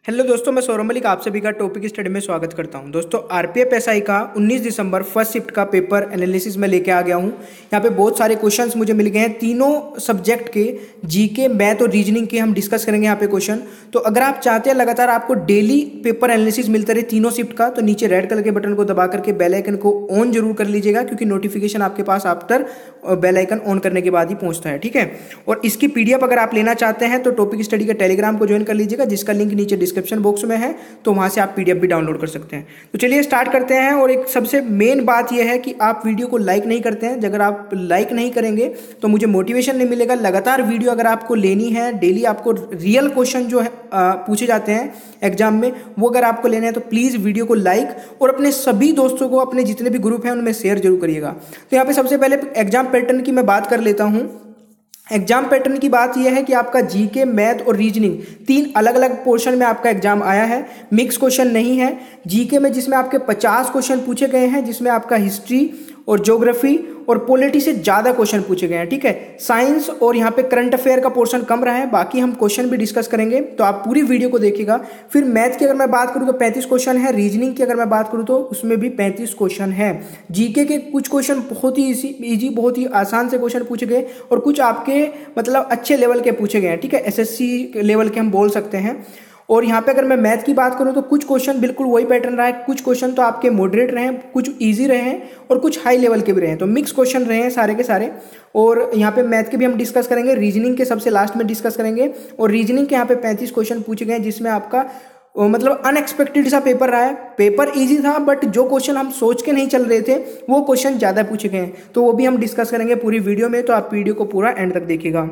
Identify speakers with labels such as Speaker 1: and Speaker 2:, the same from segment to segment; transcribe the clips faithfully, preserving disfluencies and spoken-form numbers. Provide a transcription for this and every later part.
Speaker 1: Hello दोस्तों, मैं सौरभ मलिक आप सभी का टॉपिक स्टडी में स्वागत करता हूं। दोस्तों, आरपीएफ एसआई का उन्नीस दिसंबर फर्स्ट शिफ्ट का पेपर एनालिसिस में लेके आ गया हूं। यहां पे बहुत सारे क्वेश्चंस मुझे मिल गए हैं। तीनों सब्जेक्ट के जीके, मैथ और रीजनिंग के हम डिस्कस करेंगे यहाँ पे क्वेश्चन। तो अगर आप चाहते हैं लगातार आपको डेली पेपर एनालिसिस मिलता रहे तीनों शिफ्ट का, तो नीचे रेड कलर के बटन को दबा करके बेल आइकन को ऑन जरूर कर लीजिएगा, क्योंकि नोटिफिकेशन आपके पास आफ्टर बेल आइकन ऑन करने के बाद ही पहुंचता है। ठीक है, और इसकी पीडीएफ अगर आप लेना चाहते हैं तो टॉपिक स्टडी के टेलीग्राम को ज्वाइन कर लीजिएगा, जिसका लिंक नीचे डिस्क्रिप्शन बॉक्स में है, तो वहां से आप पीडीएफ भी डाउनलोड कर सकते हैं। तो चलिए स्टार्ट करते हैं। और एक सबसे मेन बात यह है कि आप वीडियो को लाइक नहीं करते हैं। अगर आप लाइक नहीं करेंगे तो मुझे मोटिवेशन नहीं मिलेगा। लगातार वीडियो अगर आपको लेनी है, डेली आपको रियल क्वेश्चन जो है आ, पूछे जाते हैं एग्जाम में, वो अगर आपको लेना है तो प्लीज वीडियो को लाइक और अपने सभी दोस्तों को, अपने जितने भी ग्रुप हैं उनमें शेयर जरूर करिएगा। तो यहाँ पे सबसे पहले एग्जाम पैटर्न की मैं बात कर लेता हूं। एग्जाम पैटर्न की बात यह है कि आपका जीके, मैथ और रीजनिंग तीन अलग अलग पोर्शन में आपका एग्जाम आया है। मिक्स क्वेश्चन नहीं है। जीके में जिसमें आपके पचास क्वेश्चन पूछे गए हैं, जिसमें आपका हिस्ट्री और ज्योग्राफी और पॉलिटी से ज़्यादा क्वेश्चन पूछे गए हैं। ठीक है, साइंस और यहाँ पे करंट अफेयर का पोर्शन कम रहा है। बाकी हम क्वेश्चन भी डिस्कस करेंगे, तो आप पूरी वीडियो को देखिएगा। फिर मैथ की अगर मैं बात करूँ तो पैंतीस क्वेश्चन है। रीजनिंग की अगर मैं बात करूँ तो उसमें भी पैंतीस क्वेश्चन है। जीके के कुछ क्वेश्चन बहुत ही ईजी, बहुत ही आसान से क्वेश्चन पूछे गए और कुछ आपके मतलब अच्छे लेवल के पूछे गए हैं। ठीक है, एसएससी लेवल के हम बोल सकते हैं। और यहाँ पे अगर मैं मैथ की बात करूँ तो कुछ क्वेश्चन बिल्कुल वही पैटर्न रहा है। कुछ क्वेश्चन तो आपके मॉडरेट रहे हैं, कुछ इजी रहे हैं और कुछ हाई लेवल के भी रहे हैं। तो मिक्स क्वेश्चन रहे हैं सारे के सारे। और यहाँ पे मैथ के भी हम डिस्कस करेंगे, रीजनिंग के सबसे लास्ट में डिस्कस करेंगे। और रीजनिंग के यहाँ पे पैंतीस क्वेश्चन पूछे गए हैं, जिसमें आपका मतलब अनएक्सपेक्टेड सा पेपर रहा है। पेपर इजी था, बट जो क्वेश्चन हम सोच के नहीं चल रहे थे वो क्वेश्चन ज़्यादा पूछे गए हैं। तो वो भी हम डिस्कस करेंगे पूरी वीडियो में, तो आप वीडियो को पूरा एंड तक देखिएगा।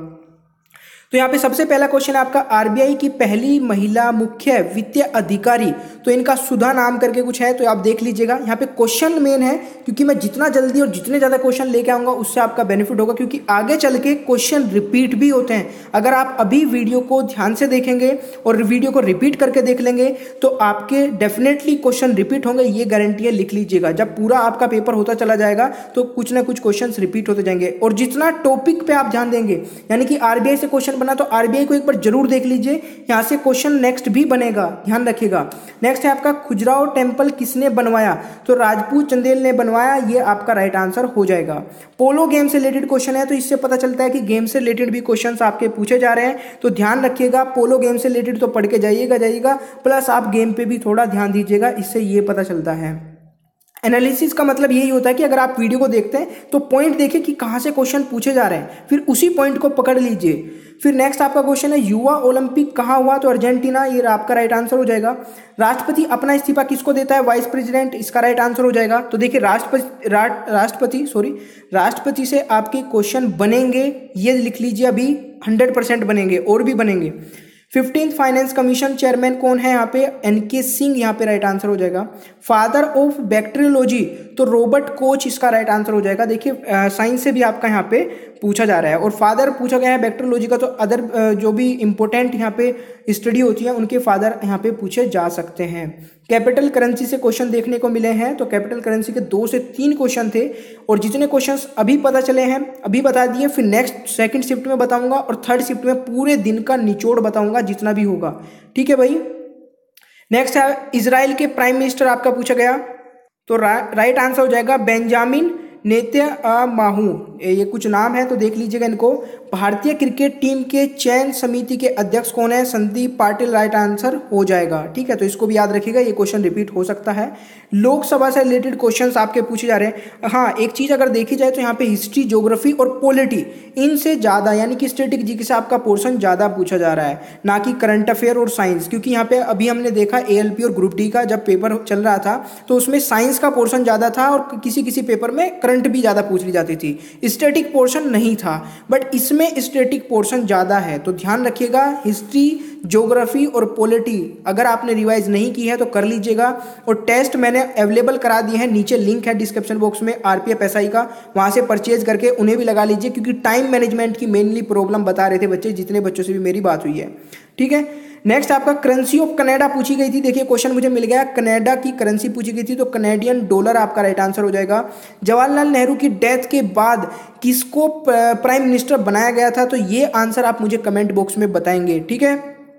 Speaker 1: तो यहाँ पे सबसे पहला क्वेश्चन है आपका, आरबीआई की पहली महिला मुख्य वित्तीय अधिकारी, तो इनका सुधा नाम करके कुछ है, तो आप देख लीजिएगा। यहाँ पे क्वेश्चन मेन है, क्योंकि मैं जितना जल्दी और जितने ज़्यादा क्वेश्चन लेके आऊँगा उससे आपका बेनिफिट होगा, क्योंकि आगे चल के क्वेश्चन रिपीट भी होते हैं। अगर आप अभी वीडियो को ध्यान से देखेंगे और वीडियो को रिपीट करके देख लेंगे तो आपके डेफिनेटली क्वेश्चन रिपीट होंगे, ये गारंटी है, लिख लीजिएगा। जब पूरा आपका पेपर होता चला जाएगा तो कुछ ना कुछ क्वेश्चन रिपीट होते जाएंगे। और जितना टॉपिक पे आप ध्यान देंगे, यानी कि आरबीआई से क्वेश्चन बना तो आरबीआई को एक बार जरूर देख लीजिए, यहां से क्वेश्चन नेक्स्ट भी बनेगा, ध्यान रखिएगा। नेक्स्ट है आपका, खजुराहो टेम्पल किसने बनवाया, तो राजपूत चंदेल ने बनवाया, ये आपका राइट आंसर हो जाएगा। पोलो गेम से रिलेटेड क्वेश्चन है, तो इससे पता चलता है कि गेम से रिलेटेड भी क्वेश्चंस आपके पूछे जा रहे हैं, तो ध्यान रखिएगा। पोलो गेम से रिलेटेड तो पढ़ के जाइएगा जाइएगा प्लस आप गेम पे भी थोड़ा ध्यान दीजिएगा, इससे ये पता चलता है। एनालिसिस का मतलब यही होता है कि अगर आप वीडियो को देखते हैं तो पॉइंट देखिए कि कहाँ से क्वेश्चन पूछे जा रहे हैं, फिर उसी पॉइंट को पकड़ लीजिए। फिर नेक्स्ट आपका क्वेश्चन है, युवा ओलंपिक कहाँ हुआ, तो अर्जेंटीना, ये आपका राइट आंसर हो जाएगा। राष्ट्रपति अपना इस्तीफा किसको देता है, वाइस प्रेसिडेंट, इसका राइट आंसर हो जाएगा। तो देखिए राष्ट्रपति रा, राष्ट्रपति सॉरी राष्ट्रपति से आपके क्वेश्चन बनेंगे, ये लिख लीजिए, अभी हंड्रेड परसेंट बनेंगे और भी बनेंगे। फिफ्टींथ फाइनेंस कमीशन चेयरमैन कौन है, यहाँ पे एन के सिंह, यहाँ पे राइट आंसर हो जाएगा। फादर ऑफ बैक्टीरियोलॉजी, तो रॉबर्ट कोच, इसका राइट आंसर हो जाएगा। देखिए साइंस से भी आपका यहाँ पे पूछा जा रहा है और फादर पूछा गया है बैक्टीरियोलॉजी का, तो अदर जो भी इंपॉर्टेंट यहाँ पे स्टडी होती है उनके फादर यहाँ पे पूछे जा सकते हैं। कैपिटल करेंसी से क्वेश्चन देखने को मिले हैं, तो कैपिटल करेंसी के दो से तीन क्वेश्चन थे और जितने क्वेश्चंस अभी पता चले हैं अभी बता दिए। फिर नेक्स्ट सेकंड शिफ्ट में बताऊंगा और थर्ड शिफ्ट में पूरे दिन का निचोड़ बताऊंगा जितना भी होगा। ठीक है भाई। नेक्स्ट है, इजराइल के प्राइम मिनिस्टर आपका पूछा गया, तो रा, राइट आंसर हो जाएगा बेंजामिन नेतन्याहू, ये कुछ नाम है तो देख लीजिएगा इनको। भारतीय क्रिकेट टीम के चयन समिति के अध्यक्ष कौन है, संदीप पाटिल, राइट आंसर हो जाएगा। ठीक है, तो इसको भी याद रखिएगा, ये क्वेश्चन रिपीट हो सकता है। लोकसभा से रिलेटेड क्वेश्चंस आपके पूछे जा रहे हैं। हाँ, एक चीज अगर देखी जाए तो यहाँ पे हिस्ट्री, ज्योग्राफी और पॉलिटी, इनसे ज्यादा यानी कि स्टैटिक जीके से आपका पोर्शन ज्यादा पूछा जा रहा है, ना कि करंट अफेयर और साइंस। क्योंकि यहाँ पे अभी हमने देखा एएलपी और ग्रुप डी का जब पेपर चल रहा था तो उसमें साइंस का पोर्शन ज्यादा था और किसी किसी पेपर में करंट भी ज्यादा पूछ ली जाती थी, स्टैटिक पोर्शन नहीं था। बट इसमें स्टैटिक पोर्शन ज्यादा है, तो ध्यान रखिएगा। हिस्ट्री, ज्योग्राफी और पॉलिटी अगर आपने रिवाइज नहीं की है तो कर लीजिएगा। और टेस्ट मैंने अवेलेबल करा दिए हैं, नीचे लिंक है डिस्क्रिप्शन बॉक्स में आरपीएफ एसआई का, वहां से परचेज करके उन्हें भी लगा लीजिए, क्योंकि टाइम मैनेजमेंट की मेनली प्रॉब्लम बता रहे थे बच्चे, जितने बच्चों से भी मेरी बात हुई है। ठीक है, नेक्स्ट आपका करेंसी ऑफ कनाडा पूछी गई थी। देखिए क्वेश्चन मुझे मिल गया, कनाडा की करेंसी पूछी गई थी, तो कनेडियन डॉलर आपका राइट आंसर हो जाएगा। जवाहरलाल नेहरू की डेथ के बाद किसको प्राइम मिनिस्टर बनाया गया था, तो ये आंसर आप मुझे कमेंट बॉक्स में बताएंगे। ठीक है,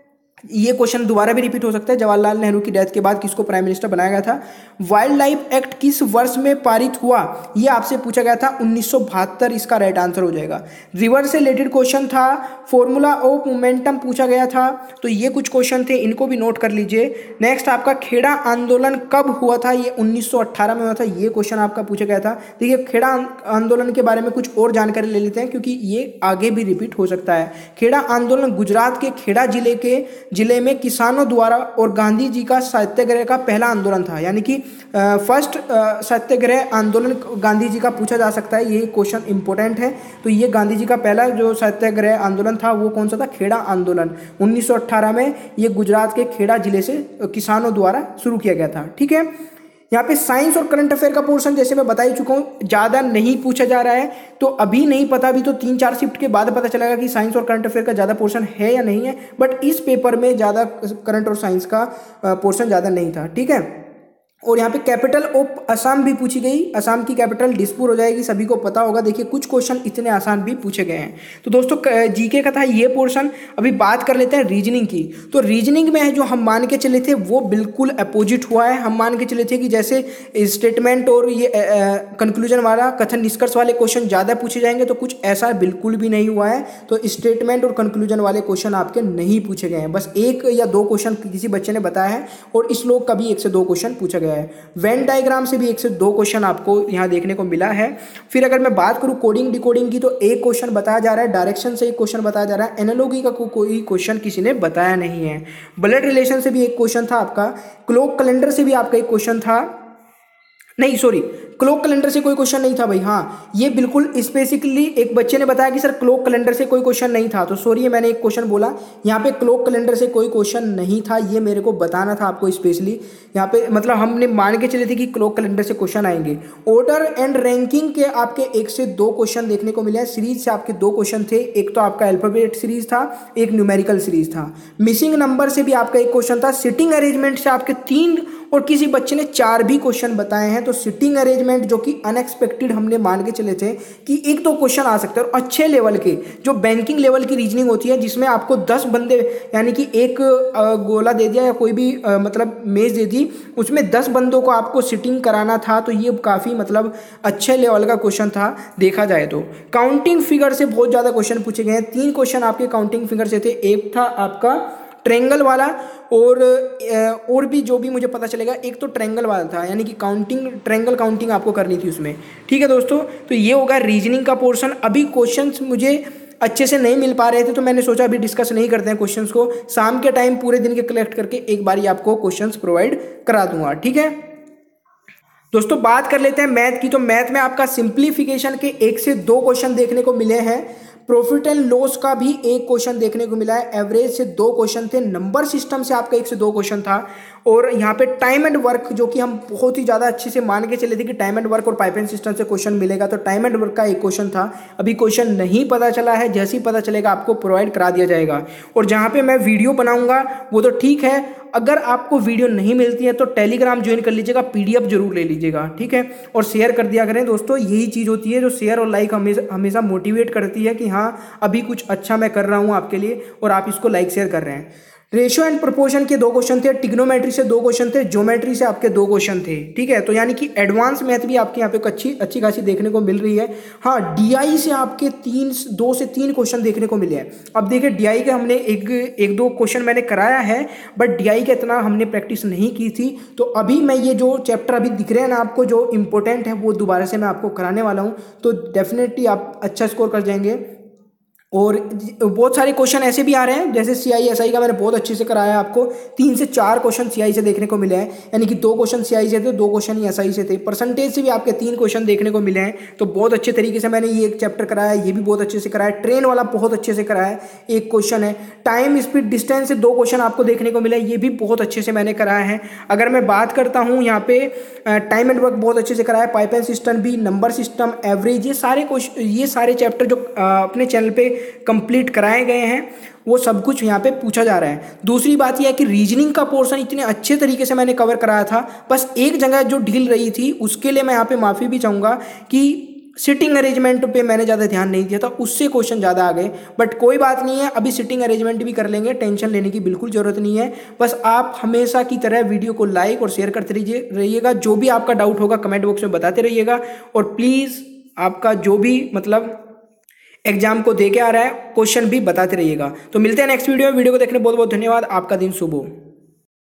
Speaker 1: ये क्वेश्चन दोबारा भी रिपीट हो सकता है, जवाहरलाल नेहरू की डेथ के बाद किसको प्राइम मिनिस्टर बनाया गया था। वाइल्ड लाइफ एक्ट किस वर्ष में पारित हुआ, ये आपसे पूछा गया था उन्नीस सौ बहत्तर, इसका राइट आंसर हो जाएगा। रिवर से रिलेटेड क्वेश्चन था, फॉर्मूला ऑफ मोमेंटम पूछा गया था, तो ये कुछ क्वेश्चन थे, इनको भी नोट कर लीजिए। नेक्स्ट आपका खेड़ा आंदोलन कब हुआ था, ये उन्नीस सौ अट्ठारह में हुआ था, ये क्वेश्चन आपका पूछा गया था। देखिए खेड़ा आंदोलन के बारे में कुछ और जानकारी ले लेते हैं क्योंकि ये आगे भी रिपीट हो सकता है। खेड़ा आंदोलन गुजरात के खेड़ा जिले के जिले में किसानों द्वारा और गांधी जी का सत्याग्रह का पहला आंदोलन था, यानी कि फर्स्ट सत्याग्रह आंदोलन गांधी जी का पूछा जा सकता है, ये क्वेश्चन इंपॉर्टेंट है। तो ये गांधी जी का पहला जो सत्याग्रह आंदोलन था वो कौन सा था, खेड़ा आंदोलन, उन्नीस सौ अट्ठारह में ये गुजरात के खेड़ा जिले से किसानों द्वारा शुरू किया गया था। ठीक है, यहाँ पे साइंस और करंट अफेयर का पोर्शन जैसे मैं बता ही चुका हूँ, ज़्यादा नहीं पूछा जा रहा है, तो अभी नहीं पता, अभी तो तीन चार शिफ्ट के बाद पता चलेगा कि साइंस और करंट अफेयर का ज़्यादा पोर्शन है या नहीं है, बट इस पेपर में ज़्यादा करंट और साइंस का पोर्शन ज़्यादा नहीं था। ठीक है, और यहाँ पे कैपिटल ऑफ असम भी पूछी गई, असम की कैपिटल दिसपुर हो जाएगी, सभी को पता होगा। देखिए कुछ क्वेश्चन इतने आसान भी पूछे गए हैं। तो दोस्तों जीके का था ये पोर्शन। अभी बात कर लेते हैं रीजनिंग की। तो रीजनिंग में जो हम मान के चले थे वो बिल्कुल अपोजिट हुआ है। हम मान के चले थे कि जैसे स्टेटमेंट और ये कंक्लूजन वाला कथन निष्कर्ष वाले क्वेश्चन ज़्यादा पूछे जाएंगे, तो कुछ ऐसा बिल्कुल भी नहीं हुआ है। तो स्टेटमेंट और कंक्लूजन वाले क्वेश्चन आपके नहीं पूछे गए हैं, बस एक या दो क्वेश्चन किसी बच्चे ने बताया है, और इस श्लोक का भी एक से दो क्वेश्चन पूछा गया है। वेन डायग्राम से भी एक से दो क्वेश्चन आपको यहां देखने को मिला है। फिर अगर मैं बात करूं कोडिंग डिकोडिंग की, तो एक क्वेश्चन बताया जा रहा है, डायरेक्शन से एक क्वेश्चन बताया जा रहा है, एनालॉजी का को, कोई क्वेश्चन किसी ने बताया नहीं है। ब्लड रिलेशन से भी एक क्वेश्चन था आपका, क्लॉक कैलेंडर से भी आपका एक क्वेश्चन था, नहीं सॉरी क्लॉक कैलेंडर से कोई क्वेश्चन नहीं था भाई। हाँ, ये बिल्कुल स्पेसिफिकली एक बच्चे ने बताया कि सर क्लॉक कैलेंडर से कोई क्वेश्चन नहीं था, तो सॉरी मैंने एक क्वेश्चन बोला, यहाँ पे क्लॉक कैलेंडर से कोई क्वेश्चन नहीं था, ये मेरे को बताना था आपको स्पेशली। यहाँ पे मतलब हमने मान के चले थे कि क्लॉक कैलेंडर से क्वेश्चन आएंगे। ऑर्डर एंड रैंकिंग के आपके एक से दो क्वेश्चन देखने को मिले हैं। सीरीज से आपके दो क्वेश्चन थे, एक तो आपका अल्फाबेट सीरीज था, एक न्यूमेरिकल सीरीज था। मिसिंग नंबर से भी आपका एक क्वेश्चन था। सिटिंग अरेंजमेंट से आपके तीन और किसी बच्चे ने चार भी क्वेश्चन बताए हैं। तो सिटिंग अरेंजमेंट जो कि अनएक्सपेक्टेड हमने मान के चले थे कि एक दो क्वेश्चन आ सकते हैं, और अच्छे लेवल के जो बैंकिंग लेवल की रीजनिंग होती है जिसमें आपको दस बंदे यानी कि एक गोला दे दिया या कोई भी मतलब मेज दे दी, उसमें दस बंदों को आपको सिटिंग कराना था, तो ये काफ़ी मतलब अच्छे लेवल का क्वेश्चन था देखा जाए तो। काउंटिंग फिगर से बहुत ज़्यादा क्वेश्चन पूछे गए हैं। तीन क्वेश्चन आपके काउंटिंग फिगर से थे, एक था आपका ट्रेंगल वाला, और और भी जो भी मुझे पता चलेगा, एक तो ट्रेंगल वाला था, यानी कि काउंटिंग ट्रेंगल काउंटिंग आपको करनी थी उसमें। ठीक है दोस्तों, तो ये होगा रीजनिंग का पोर्शन। अभी क्वेश्चंस मुझे अच्छे से नहीं मिल पा रहे थे, तो मैंने सोचा अभी डिस्कस नहीं करते हैं क्वेश्चंस को, शाम के टाइम पूरे दिन के कलेक्ट करके एक बारी आपको क्वेश्चंस प्रोवाइड करा दूंगा। ठीक है दोस्तों, बात कर लेते हैं मैथ की। तो मैथ में आपका सिंप्लीफिकेशन के एक से दो क्वेश्चन देखने को मिले हैं। प्रॉफिट एंड लॉस का भी एक क्वेश्चन देखने को मिला है। एवरेज से दो क्वेश्चन थे। नंबर सिस्टम से आपका एक से दो क्वेश्चन था। और यहाँ पे टाइम एंड वर्क, जो कि हम बहुत ही ज़्यादा अच्छे से मान के चले थे कि टाइम एंड वर्क और पाइप एंड सिस्टम से क्वेश्चन मिलेगा, तो टाइम एंड वर्क का एक क्वेश्चन था। अभी क्वेश्चन नहीं पता चला है, जैसे ही पता चलेगा आपको प्रोवाइड करा दिया जाएगा। और जहाँ पे मैं वीडियो बनाऊंगा वो तो ठीक है, अगर आपको वीडियो नहीं मिलती है तो टेलीग्राम ज्वाइन कर लीजिएगा, पीडीएफ जरूर ले लीजिएगा। ठीक है, और शेयर कर दिया करें दोस्तों, यही चीज़ होती है जो शेयर और लाइक हमेशा हमेशा मोटिवेट करती है कि हाँ अभी कुछ अच्छा मैं कर रहा हूँ आपके लिए, और आप इसको लाइक शेयर कर रहे हैं। रेशियो एंड प्रोपोर्शन के दो क्वेश्चन थे, टिग्नोमेट्री से दो क्वेश्चन थे, ज्योमेट्री से आपके दो क्वेश्चन थे। ठीक है, तो यानी कि एडवांस मैथ भी आपके यहाँ पे अच्छी अच्छी खासी देखने को मिल रही है। हाँ, डीआई से आपके तीन दो से तीन क्वेश्चन देखने को मिले हैं। अब देखिए डीआई के हमने एक एक दो क्वेश्चन मैंने कराया है, बट डीआई का इतना हमने प्रैक्टिस नहीं की थी। तो अभी मैं ये जो चैप्टर अभी दिख रहे हैं ना आपको, जो इंपॉर्टेंट है वो दोबारा से मैं आपको कराने वाला हूँ, तो डेफिनेटली आप अच्छा स्कोर कर जाएंगे। और बहुत सारे क्वेश्चन ऐसे भी आ रहे हैं, जैसे सीआई एसआई का मैंने बहुत अच्छे से कराया आपको, तीन से चार क्वेश्चन सीआई से देखने को मिले हैं, यानी कि दो क्वेश्चन सीआई से थे, दो क्वेश्चन ही एसआई से थे। परसेंटेज से भी आपके तीन क्वेश्चन देखने को मिले हैं, तो बहुत अच्छे तरीके से मैंने ये एक चैप्टर कराया, ये भी बहुत अच्छे से कराया। ट्रेन वाला बहुत अच्छे से कराया, एक क्वेश्चन है। टाइम स्पीड डिस्टेंस से दो क्वेश्चन आपको देखने को मिले, ये भी बहुत अच्छे से मैंने कराया है। अगर मैं बात करता हूँ यहाँ पे टाइम एंड वर्क बहुत अच्छे से कराया, पाइप एंड सिस्टम भी, नंबर सिस्टम, एवरेज, ये सारे क्वेश्चन ये सारे चैप्टर जो अपने चैनल पे कंप्लीट कराए गए हैं वो सब कुछ यहाँ पे पूछा जा रहा है। दूसरी बात यह है कि रीजनिंग का पोर्शन इतने अच्छे तरीके से मैंने कवर कराया था, बस एक जगह जो ढील रही थी उसके लिए मैं यहाँ पे माफ़ी भी चाहूँगा कि सिटिंग अरेंजमेंट पे मैंने ज़्यादा ध्यान नहीं दिया था, उससे क्वेश्चन ज़्यादा आ गए। बट कोई बात नहीं है, अभी सिटिंग अरेंजमेंट भी कर लेंगे, टेंशन लेने की बिल्कुल ज़रूरत नहीं है। बस आप हमेशा की तरह वीडियो को लाइक और शेयर करते रहिए रहिएगा जो भी आपका डाउट होगा कमेंट बॉक्स में बताते रहिएगा। और प्लीज़ आपका जो भी मतलब एग्जाम को दे के आ रहा है क्वेश्चन भी बताते रहिएगा। तो मिलते हैं नेक्स्ट वीडियो में। वीडियो को देखने बहुत बहुत धन्यवाद। आपका दिन शुभ हो।